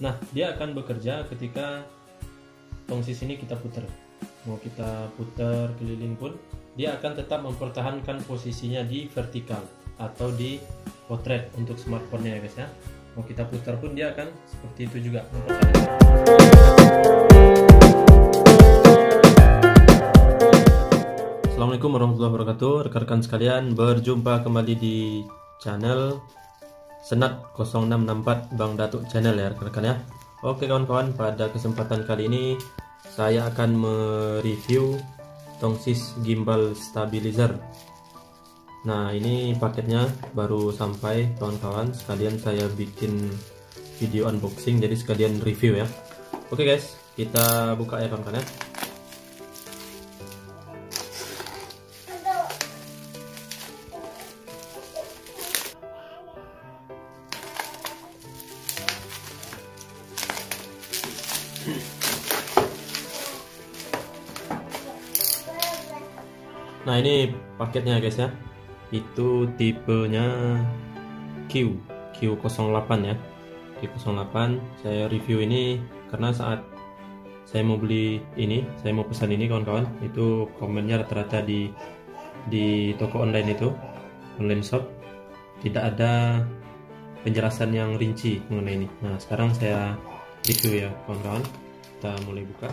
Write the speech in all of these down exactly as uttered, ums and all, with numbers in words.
Nah, dia akan bekerja ketika tongsis ini kita putar. Mau kita putar keliling pun dia akan tetap mempertahankan posisinya di vertikal atau di potret untuk smartphone-nya ya guys ya. Mau kita putar pun dia akan seperti itu juga mempertahankan. Assalamualaikum warahmatullahi wabarakatuh, rekan-rekan sekalian, berjumpa kembali di channel Senat nol enam enam empat Bang Datuk Channel ya rekan-rekan ya. Oke kawan-kawan, pada kesempatan kali ini saya akan mereview tongsis gimbal stabilizer. Nah, ini paketnya baru sampai kawan-kawan, sekalian saya bikin video unboxing, jadi sekalian review ya. Oke guys, kita buka ya kawan-kawan ya. Nah, ini paketnya guys ya. Itu tipenya Q Q nol delapan ya. Q nol delapan. Saya review ini karena saat saya mau beli ini, saya mau pesan ini kawan-kawan, itu komennya rata-rata di di toko online itu, online shop, tidak ada penjelasan yang rinci mengenai ini. Nah, sekarang saya review ya kawan-kawan. Kita mulai buka.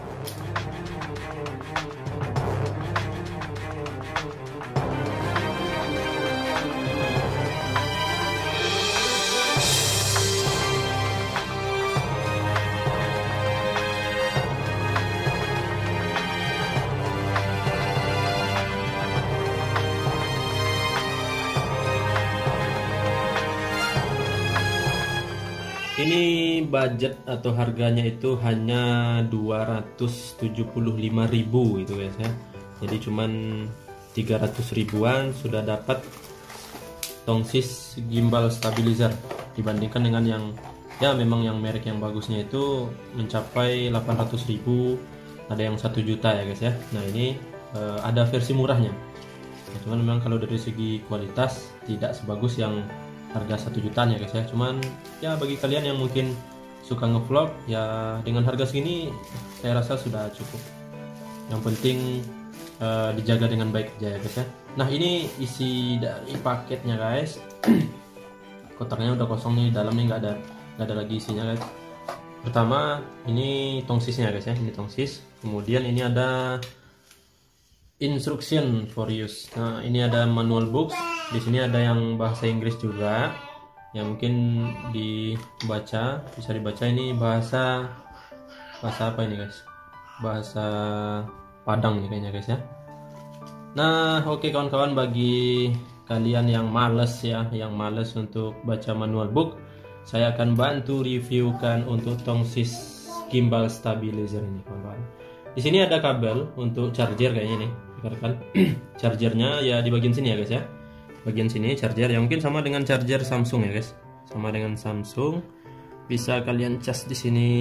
Ini budget atau harganya itu hanya dua ratus tujuh puluh lima ribu itu guys ya. Jadi cuman tiga ratus ribuan sudah dapat tongsis gimbal stabilizer, dibandingkan dengan yang ya memang yang merek yang bagusnya itu mencapai delapan ratus ribu, ada yang satu juta ya guys ya. Nah, ini uh, ada versi murahnya. Nah, cuman memang kalau dari segi kualitas tidak sebagus yang harga satu jutaan ya guys ya. Cuman ya bagi kalian yang mungkin suka ngevlog ya, dengan harga segini saya rasa sudah cukup. Yang penting uh, dijaga dengan baik aja ya guys ya. Nah, ini isi dari paketnya guys. Kotaknya udah kosong nih, dalamnya nggak ada nggak ada lagi isinya guys. Pertama ini tongsisnya guys ya, ini tongsis. Kemudian ini ada instruction for use. Nah, ini ada manual books. Di sini ada yang bahasa Inggris juga, yang mungkin dibaca, bisa dibaca. Ini bahasa bahasa apa ini guys? Bahasa Padang nih kayaknya guys ya. Nah, oke okay, kawan-kawan, bagi kalian yang males ya, yang males untuk baca manual book, saya akan bantu reviewkan untuk tongsis gimbal stabilizer ini kawan-kawan. Di sini ada kabel untuk charger kayaknya nih, kan? Chargernya ya di bagian sini ya guys ya. Bagian sini charger yang mungkin sama dengan charger Samsung ya guys, sama dengan Samsung, bisa kalian cas di sini.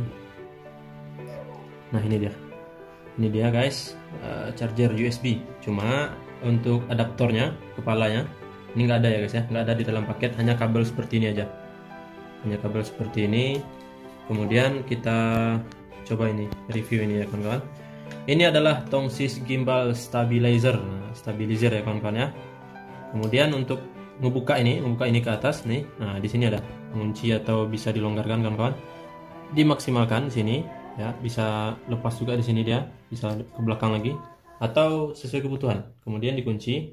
Nah, ini dia, ini dia guys, uh, charger U S B. Cuma untuk adaptornya, kepalanya ini nggak ada ya guys ya, nggak ada di dalam paket, hanya kabel seperti ini aja, hanya kabel seperti ini. Kemudian kita coba ini review ini ya kawan-kawan. Ini adalah tongsis gimbal stabilizer, nah, stabilizer ya kawan-kawan ya. Kemudian untuk ngebuka ini, ngebuka ini ke atas nih. Nah, di sini ada pengunci atau bisa dilonggarkan kawan-kawan. Dimaksimalkan di sini ya, bisa lepas juga di sini dia, bisa ke belakang lagi atau sesuai kebutuhan. Kemudian dikunci.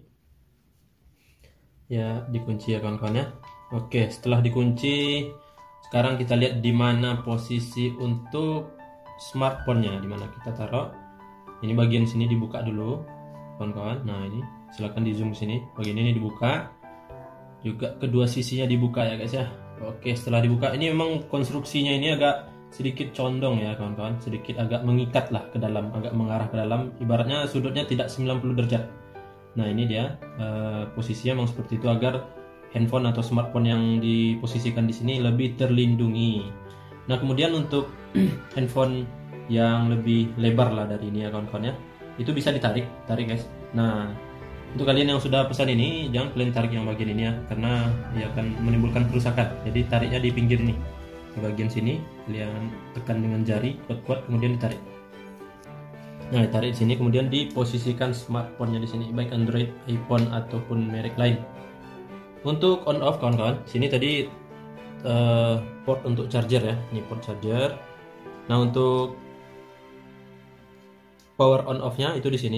Ya, dikunci ya kawan-kawan ya. Oke, setelah dikunci, sekarang kita lihat di mana posisi untuk smartphone-nya, di mana kita taruh. Ini bagian sini dibuka dulu kawan-kawan. Nah, ini silahkan di zoom sini, bagian ini dibuka juga, kedua sisinya dibuka ya guys ya. Oke, setelah dibuka, ini memang konstruksinya ini agak sedikit condong ya kawan-kawan, sedikit agak mengikat lah ke dalam, agak mengarah ke dalam, ibaratnya sudutnya tidak sembilan puluh derajat. Nah, ini dia uh, posisinya memang seperti itu agar handphone atau smartphone yang diposisikan di sini lebih terlindungi. Nah, kemudian untuk handphone yang lebih lebar lah dari ini ya kawan-kawan ya, itu bisa ditarik, tarik guys. Nah, untuk kalian yang sudah pesan ini, jangan kalian tarik yang bagian ini ya, karena dia akan menimbulkan kerusakan. Jadi tariknya di pinggir ini. di bagian sini kalian tekan dengan jari kuat-kuat, kemudian ditarik. Nah, ditarik di sini, kemudian diposisikan smartphone-nya di sini, baik Android, iPhone ataupun merek lain. Untuk on off kawan-kawan, sini tadi uh, port untuk charger ya, ini port charger. Nah, untuk power on off-nya itu di sini.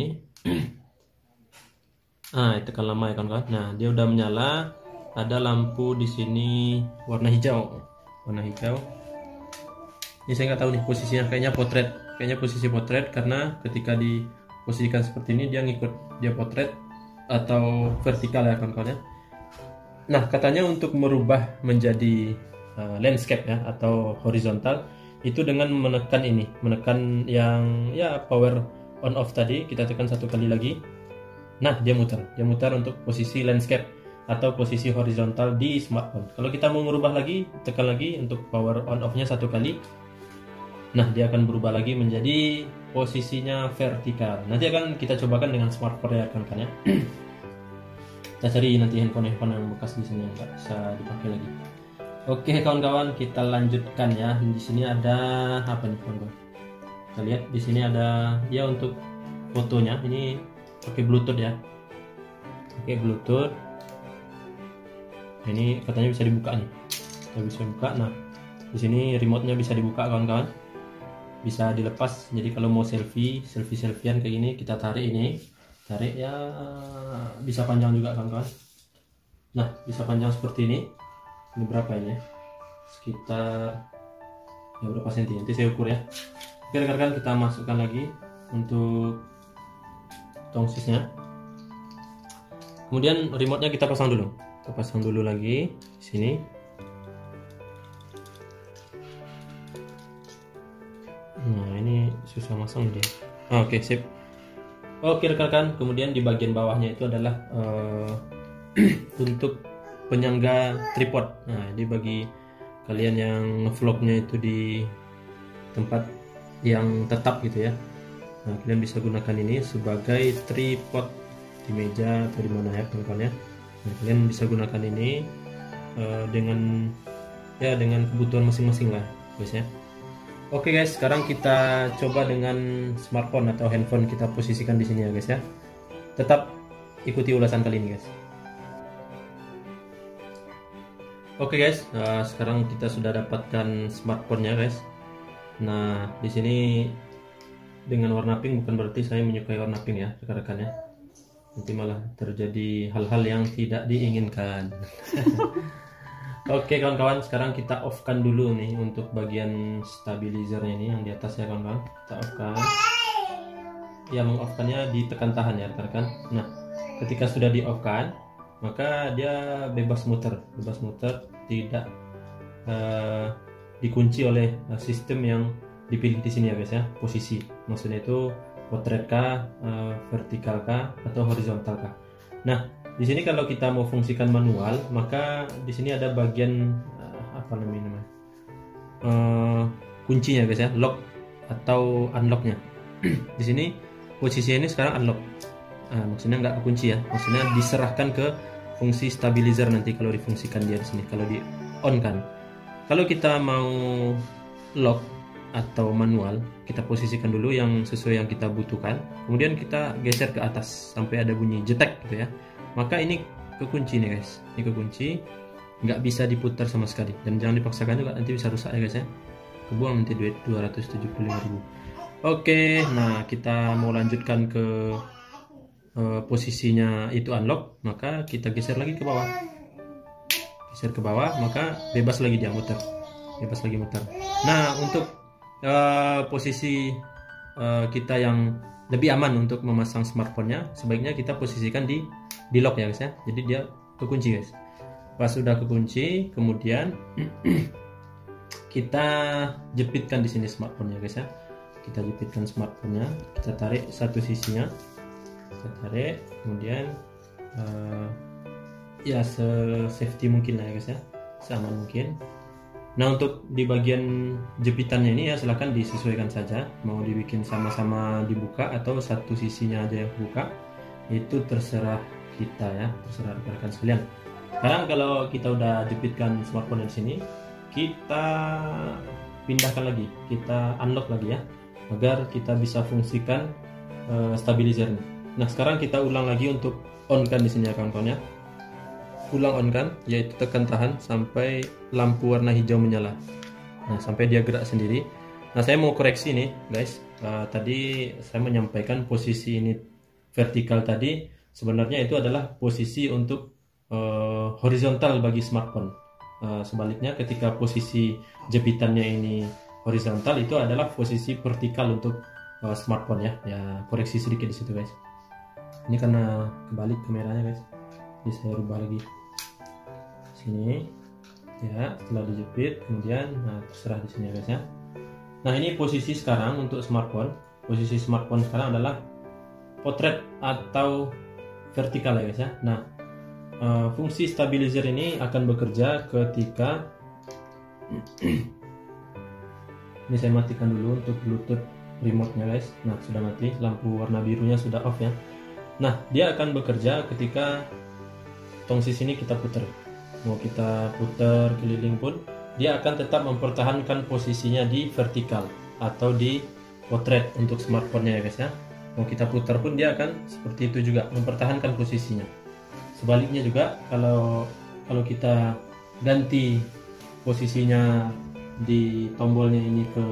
Nah, tekan lama ya kawan-kawan. Nah, dia udah menyala. Ada lampu di sini warna hijau, warna hijau. Ini saya nggak tahu nih posisinya, kayaknya potret, kayaknya posisi potret, karena ketika diposisikan seperti ini dia ngikut dia potret atau vertikal ya kawan-kawan ya. Nah, katanya untuk merubah menjadi uh, landscape ya atau horizontal itu dengan menekan ini, menekan yang ya power on off tadi, kita tekan satu kali lagi. Nah, dia muter, dia muter untuk posisi landscape atau posisi horizontal di smartphone. Kalau kita mau merubah lagi, tekan lagi untuk power on off-nya satu kali. Nah, dia akan berubah lagi menjadi posisinya vertikal. Nanti akan kita cobakan dengan smartphone ya kan ya. Kita cari nanti handphone-handphone yang bekas di sini yang nggak bisa dipakai lagi. Oke kawan-kawan, kita lanjutkan ya. Di sini ada apa nih kawan-kawan? Kita lihat di sini ada ya untuk fotonya. Ini pakai Bluetooth ya. Pakai Bluetooth. Ini katanya bisa dibuka nih. Kita bisa buka. Nah, di sini remote-nya bisa dibuka kawan-kawan. Bisa dilepas, jadi kalau mau selfie selfie selfiean kayak gini, kita tarik ini, tarik ya, bisa panjang juga kawan-kawan. Nah, bisa panjang seperti ini. Ini berapa ini? Sekitar ya berapa senti? Nanti saya ukur ya. Oke rekan-rekan, kita masukkan lagi untuk tongsisnya. Kemudian remote-nya kita pasang dulu. Kita pasang dulu lagi di sini. Nah, ini susah masang dia. Ah, oke, okay, sip. Oke rekan-rekan, kemudian di bagian bawahnya itu adalah uh, untuk penyangga tripod. Nah, ini bagi kalian yang vlognya itu di tempat yang tetap gitu ya. Nah, kalian bisa gunakan ini sebagai tripod di meja atau di mana ya teman-teman ya. Nah, kalian bisa gunakan ini uh, dengan ya dengan kebutuhan masing-masing lah, guys ya. Oke guys, sekarang kita coba dengan smartphone atau handphone, kita posisikan di sini ya guys ya. Tetap ikuti ulasan kali ini guys. Oke guys, nah, sekarang kita sudah dapatkan smartphone-nya guys. Nah, di sini dengan warna pink bukan berarti saya menyukai warna pink ya rekan-rekan ya. Nanti malah terjadi hal-hal yang tidak diinginkan. Oke kawan-kawan, sekarang kita off-kan dulu nih untuk bagian stabilizernya ini yang di atas ya kawan-kawan. Kita off-kan. Ya, meng-off-kannya ditekan tahan ya rekan-rekan. Nah, ketika sudah di-off-kan, maka dia bebas muter, bebas muter, tidak uh, dikunci oleh uh, sistem yang dipilih di sini ya guys ya. Posisi, maksudnya itu potret kah, uh, vertikal kah, atau horizontal kah. Nah, di sini kalau kita mau fungsikan manual, maka di sini ada bagian uh, apa namanya, uh, kuncinya guys ya, lock atau unlocknya. Di sini posisinya ini sekarang unlock. Uh, maksudnya nggak kunci ya, maksudnya diserahkan ke fungsi stabilizer nanti kalau difungsikan dia di sini, kalau di on kan. Kalau kita mau lock atau manual, kita posisikan dulu yang sesuai yang kita butuhkan, kemudian kita geser ke atas sampai ada bunyi jetek gitu ya. Maka ini kekunci nih guys, ini kekunci, nggak bisa diputar sama sekali, dan jangan dipaksakan juga, nanti bisa rusak ya guys ya, kebuang nanti duit dua ratus tujuh puluh lima ribu. Oke, nah kita mau lanjutkan ke uh, posisinya itu unlock, maka kita geser lagi ke bawah, geser ke bawah, maka bebas lagi dia muter, bebas lagi muter. Nah, untuk uh, posisi uh, kita yang lebih aman untuk memasang smartphone-nya, sebaiknya kita posisikan di di lock ya guys ya. Jadi dia kekunci guys. Pas sudah kekunci, kemudian kita jepitkan di sini smartphone-nya guys ya. Kita jepitkan smartphone-nya, kita tarik satu sisinya, kita tarik, kemudian uh, ya se-safety mungkin lah ya guys ya, seaman mungkin. Nah, untuk di bagian jepitannya ini ya silahkan disesuaikan saja, mau dibikin sama-sama dibuka atau satu sisinya aja yang buka, itu terserah kita ya, terserah rekan-rekan sekalian. Sekarang kalau kita udah jepitkan smartphone di sini, kita pindahkan lagi, kita unlock lagi ya, agar kita bisa fungsikan uh, stabilizer ini. Nah sekarang kita ulang lagi untuk on kan di sini ya kawan-kawan ya. Ulang on kan, yaitu tekan tahan sampai lampu warna hijau menyala. Nah sampai dia gerak sendiri. Nah saya mau koreksi nih guys. Uh, tadi saya menyampaikan posisi ini vertikal tadi, sebenarnya itu adalah posisi untuk uh, horizontal bagi smartphone. Uh, sebaliknya ketika posisi jepitannya ini horizontal, itu adalah posisi vertikal untuk uh, smartphone ya. Ya koreksi sedikit di situ guys. Ini karena kebalik kameranya guys. Jadi saya rubah lagi. Sini ya, setelah dijepit kemudian nah terserah di sini ya guys ya. Nah ini posisi sekarang untuk smartphone. Posisi smartphone sekarang adalah potret atau vertikal ya guys ya. Nah uh, fungsi stabilizer ini akan bekerja ketika ini saya matikan dulu untuk Bluetooth remote-nya guys. Nah sudah mati, lampu warna birunya sudah off ya. Nah dia akan bekerja ketika tongsis ini kita putar. Mau kita putar keliling pun dia akan tetap mempertahankan posisinya di vertikal atau di potret untuk smartphone-nya ya guys ya. Mau kita putar pun dia akan seperti itu juga, mempertahankan posisinya. Sebaliknya juga kalau kalau kita ganti posisinya di tombolnya ini ke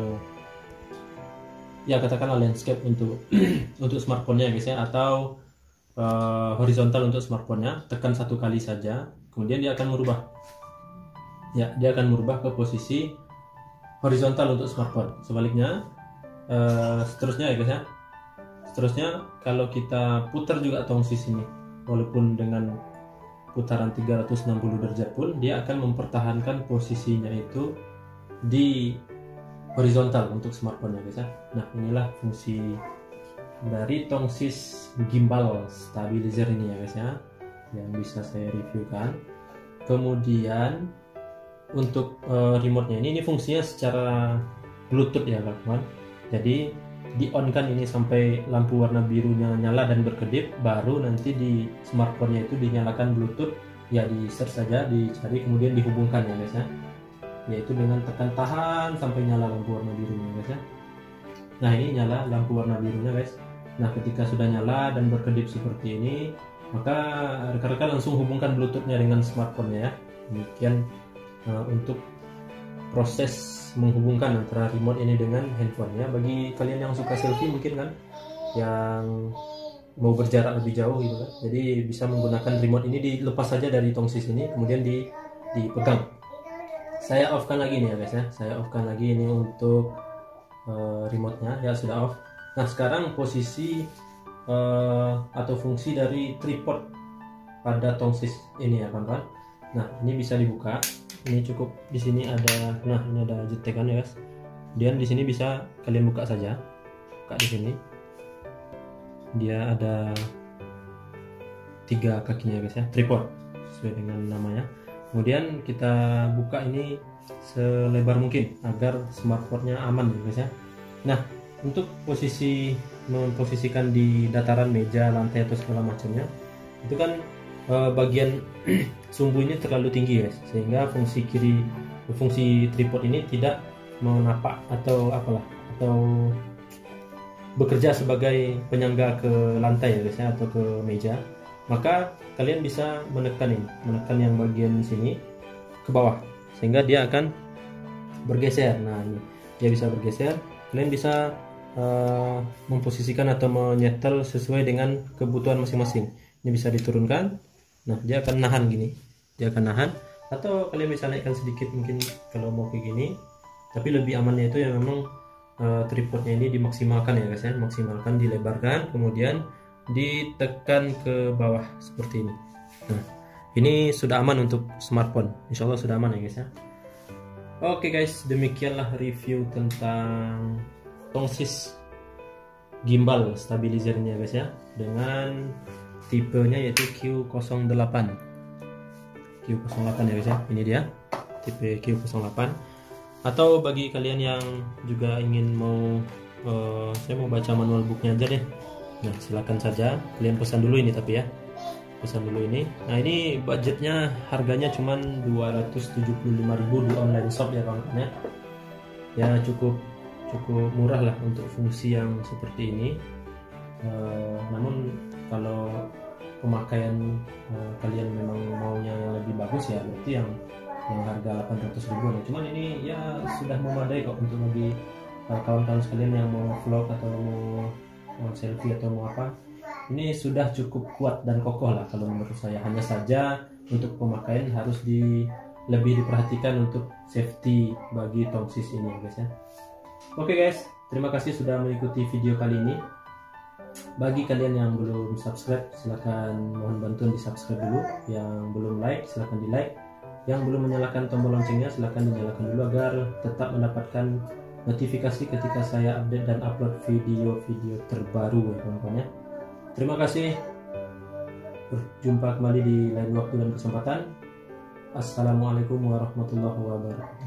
ya katakanlah landscape untuk untuk smartphone-nya guys ya, atau uh, horizontal untuk smartphone-nya, tekan satu kali saja, kemudian dia akan merubah. Ya, dia akan merubah ke posisi horizontal untuk smartphone. Sebaliknya, uh, seterusnya ya guys ya. Seterusnya kalau kita putar juga tongsis ini, walaupun dengan putaran tiga ratus enam puluh derajat pun, dia akan mempertahankan posisinya itu di horizontal untuk smartphone ya guys ya. Nah inilah fungsi dari tongsis gimbal stabilizer ini ya guys ya, yang bisa saya reviewkan. Kemudian untuk uh, remote-nya ini, ini fungsinya secara Bluetooth ya kawan-kawan. Jadi di on kan ini sampai lampu warna birunya nyala dan berkedip, baru nanti di smartphone-nya itu dinyalakan Bluetooth. Ya di search saja, dicari kemudian dihubungkan ya guys ya, yaitu dengan tekan tahan sampai nyala lampu warna birunya guys ya. Nah ini nyala lampu warna birunya guys. Nah ketika sudah nyala dan berkedip seperti ini, maka rekan-rekan langsung hubungkan Bluetooth-nya dengan smartphone-nya ya. Demikian uh, untuk proses menghubungkan antara remote ini dengan handphone ya. Bagi kalian yang suka selfie mungkin kan, yang mau berjarak lebih jauh gitu kan, jadi bisa menggunakan remote ini, dilepas saja dari tongsis ini kemudian di dipegang. Saya off kan lagi nih ya guys ya, saya off kan lagi ini untuk uh, remote-nya ya, sudah off. Nah sekarang posisi uh, atau fungsi dari tripod pada tongsis ini ya kawan-kawan. Nah ini bisa dibuka, ini cukup di sini ada, nah ini ada jetekan ya guys. Kemudian di sini bisa kalian buka saja, buka di sini. Dia ada tiga kakinya guys ya, tripod sesuai dengan namanya. Kemudian kita buka ini selebar mungkin agar smartphone-nya aman guys ya. Nah untuk posisi memposisikan di dataran meja, lantai atau segala macamnya, itu kan eh, bagian sumbu ini terlalu tinggi guys, sehingga fungsi kiri, fungsi tripod ini tidak menapak atau apalah, atau bekerja sebagai penyangga ke lantai ya guys ya, atau ke meja. Maka kalian bisa menekan ini, menekan yang bagian sini ke bawah, sehingga dia akan bergeser. Nah ini dia bisa bergeser. Kalian bisa uh, memposisikan atau menyetel sesuai dengan kebutuhan masing-masing. Ini bisa diturunkan. Nah dia akan nahan gini, dia akan nahan. Atau kalian bisa naikkan sedikit mungkin kalau mau kayak gini. Tapi lebih amannya itu ya memang uh, tripodnya ini dimaksimalkan ya guys ya, maksimalkan, dilebarkan, kemudian ditekan ke bawah seperti ini. Nah ini sudah aman untuk smartphone, insya Allah sudah aman ya guys ya. Oke guys, demikianlah review tentang tongsis gimbal stabilizernya guys ya, dengan tipenya yaitu Q nol delapan Q nol delapan ya guys ya. Ini dia tipe Q nol delapan. Atau bagi kalian yang juga ingin mau uh, saya mau baca manual booknya aja deh, nah silakan saja kalian pesan dulu ini, tapi ya pesan dulu ini. Nah ini budgetnya harganya cuman dua ratus tujuh puluh lima ribu di online shop ya kawan-kawan ya. Ya cukup cukup murah lah untuk fungsi yang seperti ini. Uh, namun kalau pemakaian uh, kalian memang maunya yang lebih bagus ya berarti yang yang harga delapan ratus ribuan ya. Cuman ini ya sudah memadai kok untuk bagi uh, kawan-kawan sekalian yang mau vlog atau mau, mau selfie atau mau apa. Ini sudah cukup kuat dan kokoh lah kalau menurut saya. Hanya saja untuk pemakaian harus di lebih diperhatikan untuk safety bagi tongsis ini guys ya. Oke guys, terima kasih sudah mengikuti video kali ini. Bagi kalian yang belum subscribe, silahkan mohon bantuan di subscribe dulu. Yang belum like, silahkan di like. Yang belum menyalakan tombol loncengnya, silahkan dinyalakan dulu agar tetap mendapatkan notifikasi ketika saya update dan upload video-video terbaru ya kawan-kawan ya. Terima kasih. Berjumpa kembali di lain waktu dan kesempatan. Assalamualaikum warahmatullahi wabarakatuh.